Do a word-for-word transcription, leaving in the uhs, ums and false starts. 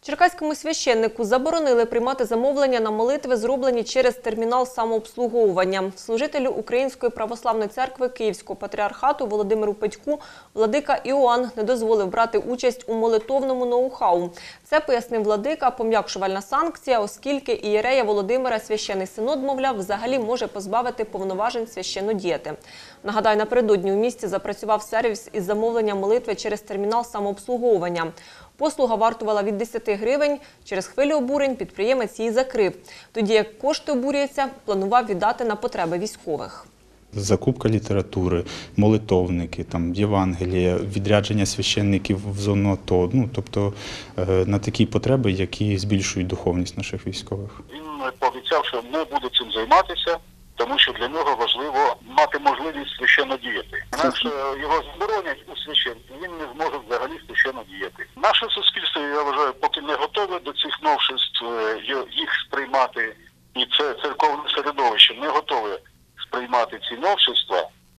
Черкаському священнику заборонили приймати замовлення на молитви, зроблені через термінал самообслуговування. Служителю Української православної церкви Київського патріархату Володимиру Петьку владика Іоанн не дозволив брати участь у молитовному ноу-хау. Це, пояснив владика, пом'якшувальна санкція, оскільки ієрея Володимира священний синод, мовляв, взагалі може позбавити повноважень священнодіяти. Нагадаю, напередодні у місті запрацював сервіс із замовлення молитви через термінал самообслуговування. Послуга вартувала від десяти гривень. Через хвилю обурень підприємець її закрив. Тоді як кошти, обурюється, планував віддати на потреби військових. Закупка літератури, молитовники, там, Євангелія, відрядження священників в зону АТО. Ну, тобто на такі потреби, які збільшують духовність наших військових. Він пообіцяв, що не буде цим займатися, тому що для нього важливо мати можливість священно діяти. Інакше його заборонять у священстві, він не зможе взагалі священно діяти. Наше суспільство, я вважаю, поки не готове до цих новшеств, їх сприймати, і це церковне середовище не готове сприймати ці новшества.